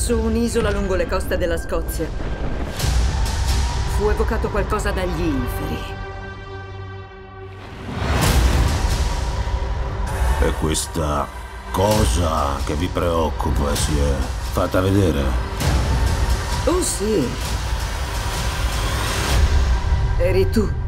Su un'isola lungo le coste della Scozia fu evocato qualcosa dagli inferi. E questa cosa che vi preoccupa si è fatta vedere? Oh sì. Eri tu.